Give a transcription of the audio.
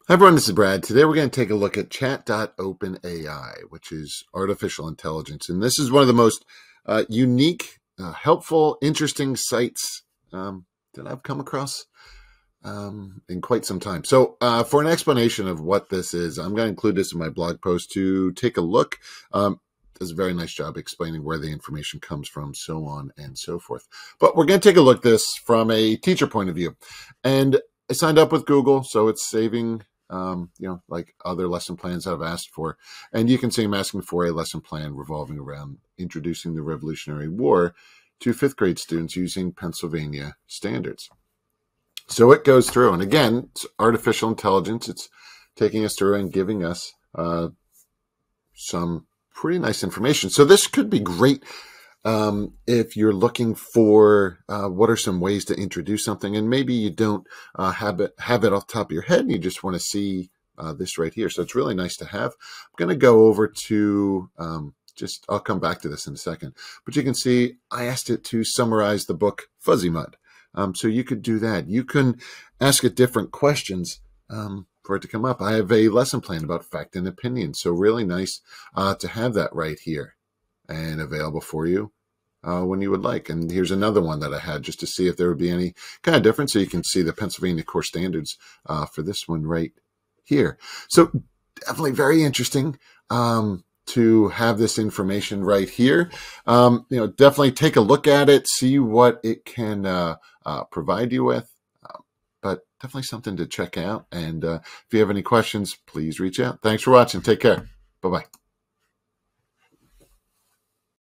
Hi everyone, this is Brad. Today we're going to take a look at chat.openai, which is artificial intelligence. And this is one of the most unique, helpful, interesting sites that I've come across in quite some time. So for an explanation of what this is, I'm going to include this in my blog post to take a look. Does a very nice job explaining where the information comes from, so on and so forth. But we're going to take a look at this from a teacher point of view. And I signed up with Google, so it's saving like other lesson plans I've asked for. And you can see I'm asking for a lesson plan revolving around introducing the Revolutionary War to fifth grade students using Pennsylvania standards. So it goes through, and again, it's artificial intelligence. It's taking us through and giving us some pretty nice information. So this could be great if you're looking for what are some ways to introduce something, and maybe you don't have it off the top of your head and you just want to see this right here. So it's really nice to have. I'm going to go over to I'll come back to this in a second, but you can see I asked it to summarize the book Fuzzy Mud. So you could do that. You can ask it different questions for it to come up. I have a lesson plan about fact and opinion. So really nice to have that right here and available for you when you would like. And here's another one that I had just to see if there would be any kind of difference. So you can see the Pennsylvania core standards for this one right here. So definitely very interesting to have this information right here. Definitely take a look at it, see what it can provide you with. But definitely something to check out. And if you have any questions, please reach out. Thanks for watching. Take care. Bye-bye.